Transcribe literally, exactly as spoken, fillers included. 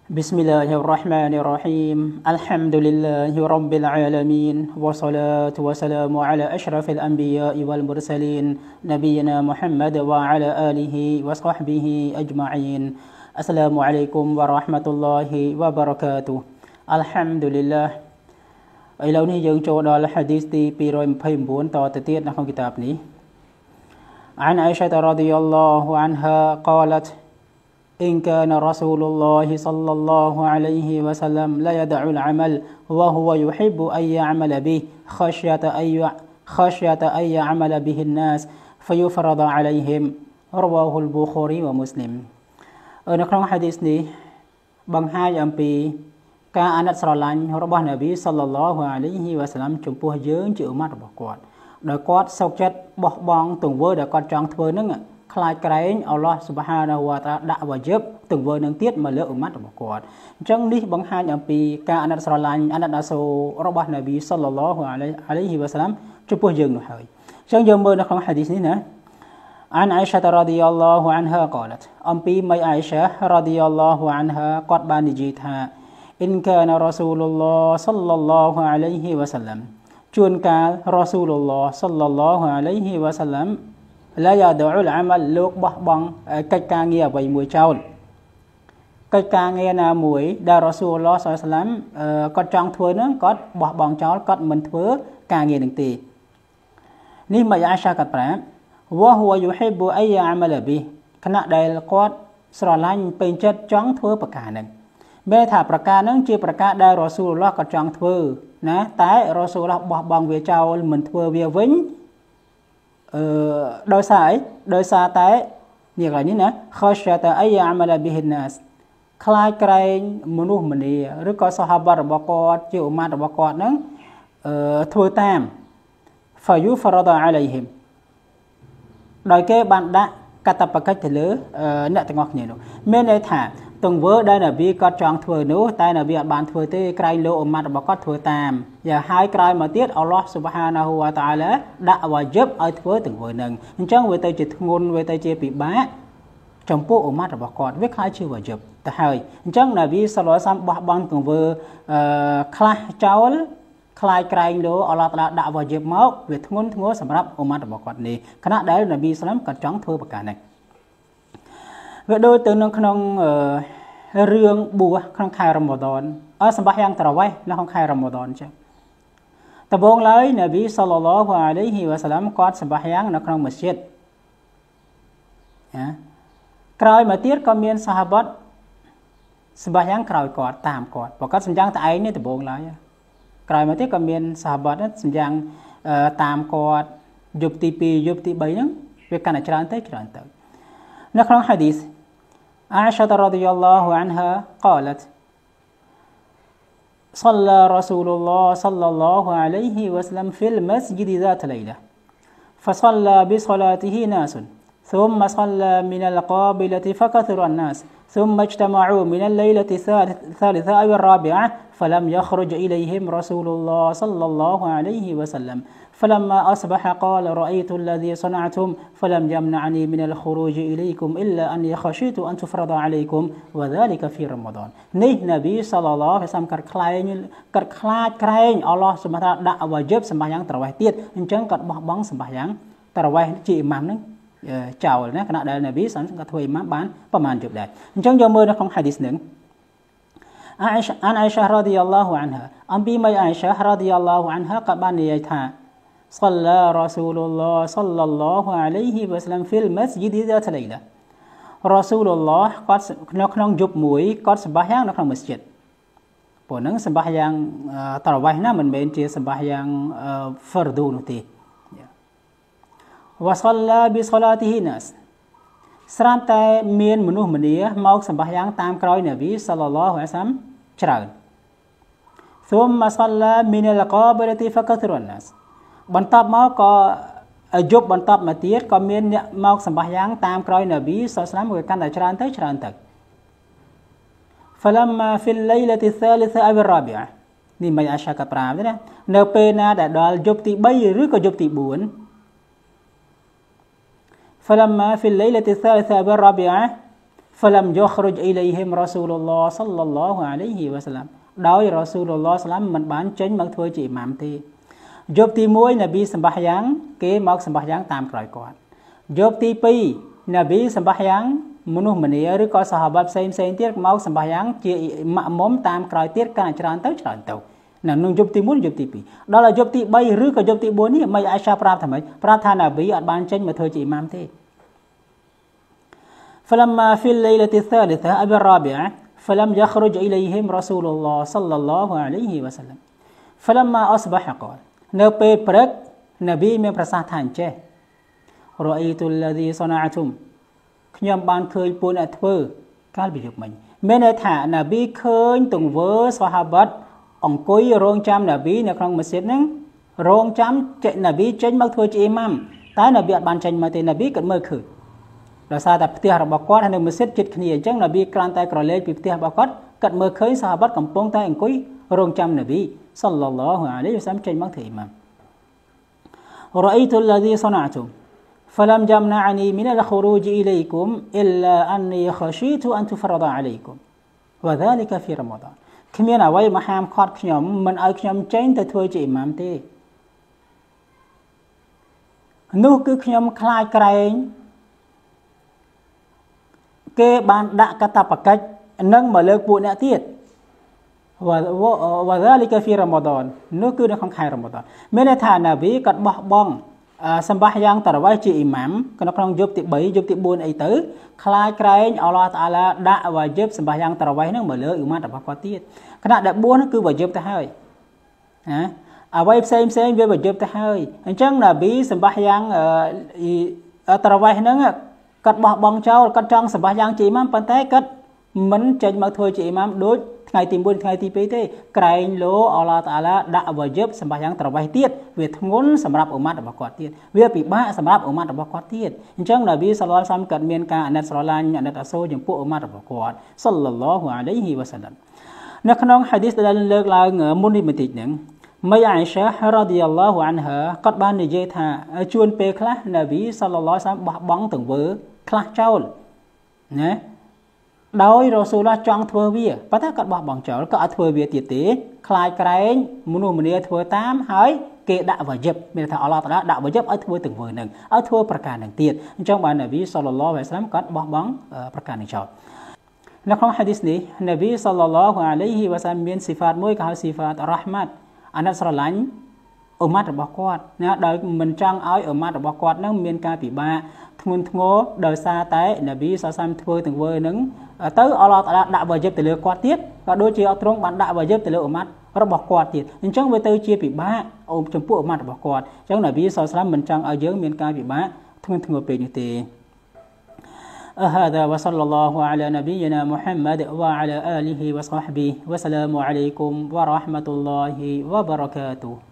بسم الله الرحمن الرحيم الحمد لله رب العالمين والصلاة والسلام على أشرف الأنبياء والمرسلين نبينا محمد وعلى آله وصحبه أجمعين السلام عليكم ورحمة الله وبركاته الحمد لله ឥឡូវនេះយើងចូលដល់ hadith ទី two twenty-nine តទៅទៀតនៅក្នុងគីតាបនេះ عن عائشة رضي الله عنها قالت إن كان رسول الله صلى الله عليه وسلم لا يدع العمل وهو يحب أن يعمل به خشية أن خشية أن يعمل به الناس فيفرض عليهم رواه البخاري ومسلم នៅក្នុង hadith នេះបង្ហាញអំពីការអាណិតស្រឡាញ់របស់នប៊ីសល្លឡោះអាឡៃហ៊ីវ៉ាសឡាំចំពោះយើងជាឧម៉ាត់របស់គាត់ដោយគាត់សោកចិត្តបោះបង់ទង្វើដែលគាត់ចង់ធ្វើនឹងខ្លាចក្រែងអល់ឡោះស៊ុបហានាហ៊ូវតាអាឡាដាក់វ៉ាជីបទង្វើនឹងទៀតមកលើឧម៉ាត់របស់គាត់អញ្ចឹងនេះបង្ហាញអំពីការអាណិតស្រឡាញ់អាណិតអាសូររបស់នប៊ីសល្លឡោះអាឡៃហ៊ីវ៉ាសឡាំចំពោះយើងនោះហើយអញ្ចឹងយើងមើលនៅក្នុង hadith នេះណា عن عائشة رضي الله عنها قالت អំពីមីអាយសា رضي الله عنها គាត់បាននិយាយថា إن كان رسول الله صلى الله عليه وسلم ជួនកាល رسول الله صلى الله عليه وسلم لا يدع العمل លោកបោះបង់កិច្ចការងារអ្វីមួយចោលកិច្ចការងារណាមួយដែល Rasulullah សល្លឡោះអាឡៃហ៊ីវ៉ាសឡាំគាត់ចង់ធ្វើនឹងគាត់បោះបង់ចោលគាត់មិនធ្វើការងារនឹងទេនេះមកអាសាគាត់ប្រាប់ وهو يحب أن يعمل به ខណៈដែលគាត់ស្រឡាញ់ពេញចិត្តចង់ធ្វើប្រការនឹងបែរថាប្រការនឹងជាប្រការដែល Rasulullah គាត់ចង់ធ្វើណាតែ Rasulullah បោះបង់វាចោលមិនធ្វើវាវិញអឺដោយសារអីដោយសារតែនេះកន្លែងនេះណា khashata ay ya'mala bihi an-nas ខ្លាចក្រែងមនុស្សម្នាឬក៏សាហាបរបស់គាត់ជាឧម៉ាត់របស់គាត់នឹងអឺធ្វើតាម fayufrada alayhim ដោយគេបានដាក់កាតព្វកិច្ចទៅលើអ្នកទាំងអស់គ្នានោះមានន័យថាទង្វើដែលនប៊ីគាត់ចង់ធ្វើនោះតែនប៊ីអត់បានធ្វើទេក្រែងលោកឧម៉ាត់របស់គាត់ធ្វើតាមយ៉ាហើយក្រោយមកទៀតអល់ឡោះស៊ុបហានាហ៊ូវតាអាឡាដាក់វ៉ាជីបឲ្យធ្វើទង្វើនឹងអញ្ចឹងវាទៅជាធ្ងន់វាទៅជាពិបាកចំពោះឧម៉ាត់របស់គាត់វាខ្លាចជាវ៉ាជីបទៅហើយអញ្ចឹងនប៊ីសល្លឡោះអាឡៃហ៊ីវ៉ាសឡាមបោះបង់ទង្វើអឺខ្លះចោលខ្លាចក្រែងលោកអល់ឡោះតាអាឡាដាក់វ៉ាជីបមកវាធ្ងន់ធ្ងរសម្រាប់ឧម៉ាត់របស់គាត់នេះខណៈដែលនប៊ីសល្លឡោះគាត់ចង់ធ្វើប្រការនេះវាដូចទៅនៅក្នុងរឿងបួសក្នុងខែរ៉ាម៉ាឌនអសម្បះយ៉ាងត្រវេះនៅក្នុងខែរ៉ាម៉ាឌនចឹងដំបូងឡើយនប៊ីសល្លឡោះអាឡៃហ៊ីវ៉ាសឡាមគាត់សម្បះយ៉ាងនៅក្នុងមស្ជីដណាក្រោយមកទៀតក៏មានសាហាបតសម្បះយ៉ាងក្រោយគាត់តាមគាត់បើគាត់សម្យ៉ាងតែឯងនេះដំបូងឡើយក្រោយមកទៀតក៏មានសាហាបតសម្យ៉ាងតាមគាត់យប់ទីtwoយប់ទីthreeហ្នឹងវាកាន់តែច្រើនទៅច្រើនទៅនៅក្នុង hadith عائشة رضي الله عنها قالت صلى رسول الله صلى الله عليه وسلم في المسجد ذات ليلة فصلى بصلاته ناس ثم صلى من القابلة فكثر الناس ثم اجتمعوا من الليلة الثالثة أو الرابعة فلم يخرج إليهم رسول الله صلى الله عليه وسلم فلما أصبح قال رأيت الذي صنعتم فلم يمنعني من الخروج إليكم إلا أني خشيت أن تفرض عليكم وذلك في رمضان នេះនប៊ីសល្លឡោះអាឡៃហ៊ីវ៉ាសឡាមកាត់ខ្លែងកាត់ខ្លាចក្រែងអល់ឡោះស៊ុបហានាដាក់វ៉ាជីបសម្បះយ៉ាងត្រវេះទៀតអញ្ចឹងគាត់បោះបង់សម្បះយ៉ាងត្រវេះជាអ៊ីម៉ាមហ្នឹងចោលណាខណៈដែលនប៊ីសល្លឡោះគាត់ធ្វើអ៊ីម៉ាមបានប្រមាណយប់ដែរអញ្ចឹងយកមើលនៅក្នុង hadith ហ្នឹង عائشة عن عائشة رضي الله عنها អំពីមីអាយសា رضي الله عنها ក៏បាននិយាយថា صلى رسول الله صلى الله عليه وسلم في المسجد ذات ليلة رسول الله គាត់នៅក្នុងយប់មួយគាត់សម្បះយ៉ាងនៅក្នុងមស្ជីដព្រោះហ្នឹងសម្បះយ៉ាងត្រវេះណាមិនមែនជាសម្បះយ៉ាង فرض នោះទេ وصلى بصلاته ناس ស្រាប់តែមានមនុស្សម្នាមកសម្បះយ៉ាងតាមក្រោយនប៊ីសល្លឡោះអាឡៃហ៊ីវ៉ាសឡាមច្រើន ثم صلى من القابلة فكثر الناس បន្ទាប់មកក៏យប់បន្ទាប់មកទៀតក៏មានអ្នកមកសម្បះយ៉ាងតាមក្រោយនប៊ីសល្លឡោះអាឡៃហ៊ីវ៉ាសឡាមវាកាន់តែច្រើនទៅច្រើនទៅ فلما في الليلة الثالثة أو الرابعة នេះមិនអាសាក៏ប្រាប់ទេណានៅពេលណាដែលដល់យប់ទីthreeឬក៏យប់ទីfour فلما في الليلة الثالثة والرابعة فلم يخرج إليهم رسول الله صلى الله عليه وسلم ដោយ Rasulullah សាឡាមមិនបានចេញមកធ្វើជាអ៊ីម៉ាមទេយប់ទី1នប៊ីសម្បះយ៉ាងគេមកសម្បះយ៉ាងតាមក្រោយគាត់យប់ទី2នប៊ីសម្បះយ៉ាងមនុស្សម្នាឬក៏សាហាបាផ្សេងផ្សេងទៀតមកសម្បះយ៉ាងជាម៉ាក់មុំតាមក្រោយទៀតកាន់ច្រើនទៅច្រើនទៅនៅក្នុងយប់ទី1យប់ទី2ដល់យប់ទី3ឬក៏យប់ទី4នេះមិនអាយសាប្រាប់ថាម៉េចប្រាប់ថានប៊ីអត់បានចេញមកធ្វើជាអ៊ីម៉ាមទេ فلما في الليلة الثالثة أو الرابعة فلم يخرج إليهم رسول الله صلى الله عليه وسلم فلما أصبح قال នៅពេលព្រឹកនប៊ីមានប្រសាសន៍ថាអញ្ចេះ رأيت الذي صنعتم ខ្ញុំបានឃើញពួកអ្នកធ្វើកាលពីយប់មិញមានន័យថានប៊ីឃើញទង្វើសាហាបាត់អង្គុយរងចាំនប៊ីនៅក្នុងមស្ជីតហ្នឹងរងចាំនប៊ីចេញមកធ្វើជាអ៊ីម៉ាមតែនប៊ីអត់បានចេញមកទេនប៊ីក៏មើលឃើញដោយសារតែផ្ទះរបស់គាត់នៅមស្ជីតជិតគ្នាអញ្ចឹងនប៊ីគ្រាន់តែក្រឡេកពីផ្ទះរបស់គាត់គាត់មើលឃើញសាហាបាត់កំពុងតែអង្គុយរងចាំនប៊ីសល្លឡោះអាឡៃហ៊ីវ៉ាសឡាមចេញមកធ្វើអ៊ីម៉ាម رأيت الذي صنعتم فلم يمنعني من الخروج إليكم إلا أني خشيت أن تفرض عليكم وذلك في رمضان គ្មានអ្វីមកហាមឃាត់ខ្ញុំមិនឲ្យខ្ញុំចេញទៅធ្វើជាអ៊ីម៉ាមទេនោះគឺខ្ញុំខ្លាចក្រែងគេបានដាក់កាតព្វកិច្ចនឹងមកលើកពួកអ្នកទៀត وذلك في رمضان នោះគឺនៅក្នុងខែរ៉ម៉ាឌនមានន័យថានប៊ីគាត់បោះបង់សម្បះយ៉ាងតរវ៉ៃជាអ៊ីម៉ាមក្នុងយប់ទី3យប់ទី4អីទៅខ្លាចក្រែងអល់ឡោះតាអាឡាដាក់វ៉ាជីបសម្បះយ៉ាងតរវ៉ៃហ្នឹងមកលើអ៊ីម៉ាមរបស់គាត់ទៀតខណៈដែល4ហ្នឹងគឺវ៉ាជីបទៅហើយណាអ្វីផ្សេងផ្សេងវាវ៉ាជីបទៅហើយអញ្ចឹងនប៊ីសម្បះយ៉ាងតរវ៉ៃហ្នឹងគាត់បោះបង់ចោលគាត់ចង់សម្បះយ៉ាងជាអ៊ីម៉ាមប៉ុន្តែគាត់មិនចេញមកធ្វើជាអ៊ីម៉ាមដូចថ្ងៃទី1ថ្ងៃទី2ទេក្រែងលោអល់ឡោះតាអាឡាដាក់វ៉ាជីបសម្បះយ៉ាងត្រវៃទៀតវាធ្ងន់សម្រាប់អ៊ុម៉ាត់របស់គាត់ទៀតវាពិបាកសម្រាប់អ៊ុម៉ាត់របស់គាត់ទៀតអញ្ចឹងនប៊ីសល្លឡោះអាឡៃហ៊ីវ៉ាសឡាមគាត់មានការអាណិតស្រឡាញ់អាណិតអាសូរចំពោះអ៊ុម៉ាត់របស់គាត់សល្លឡោះអាឡៃហ៊ីវ៉ាសឡាមនៅក្នុងហាឌីសដែលលើកឡើងមុននេះបន្តិចហ្នឹងមីអាអ៊ីសារ៉ាឌីយ៉ាឡោះអានហាគាត់បាននិយាយថាជួនពេលខ្លះនប៊ីសល្លឡោះអាឡៃហ៊ីវ៉ាសឡាមបោះបង់ទង្វើខ្លះចោលណាដោយ Rasulullah ចង់ធ្វើវាប៉ុន្តែគាត់បោះបង់ចោលក៏អត់ធ្វើវាទៀតទេខ្លាចក្រែងមនុស្សម្នាធ្វើតាមហើយគេដាក់វ៉ាជីបមានថាអល់ឡោះតាឡាដាក់វ៉ាជីបឲ្យធ្វើទង្វើនឹងឲ្យធ្វើប្រការនឹងទៀតអញ្ចឹងបាននប៊ីសល្លឡោះអាឡៃហ៊ីវ៉ាសឡាមគាត់បោះបង់ប្រការនេះចោលនៅក្នុងហាឌីសនេះនប៊ីសល្លឡោះអាឡៃហ៊ីវ៉ាសឡាមមានស៊ីហ្វាតមួយគេហៅស៊ីហ្វាតរ៉ាហ្មាត់អាណិតស្រឡាញ់អ៊ុម៉ាត់របស់គាត់ណាដោយមិនចង់ឲ្យអ៊ុម៉ាត់របស់គាត់នឹងមានការពិបាកធ្ងន់ធ្ងរដោយសារតែនប៊ីសល្លឡោះធ្វើទង្វើនឹងទៅអល់ឡោះតាឡាដាក់វ៉ាជីបទៅលើគាត់ទៀតក៏ដូចជាអត់ទ្រង់បានដាក់វ៉ាជីបទៅលើអ៊ុម៉ាត់របស់គាត់ទៀតអញ្ចឹងវាទៅជាពិបាកអូមចំពោះអ៊ុម៉ាត់របស់គាត់អញ្ចឹងនប៊ីសល្លឡោះមិនចង់ឲ្យយើងមានការពិបាកធ្ងន់ធ្ងរពេកនេះទេ هذا وصلى الله على نبينا محمد وعلى آله وصحبه وسلام عليكم ورحمة الله وبركاته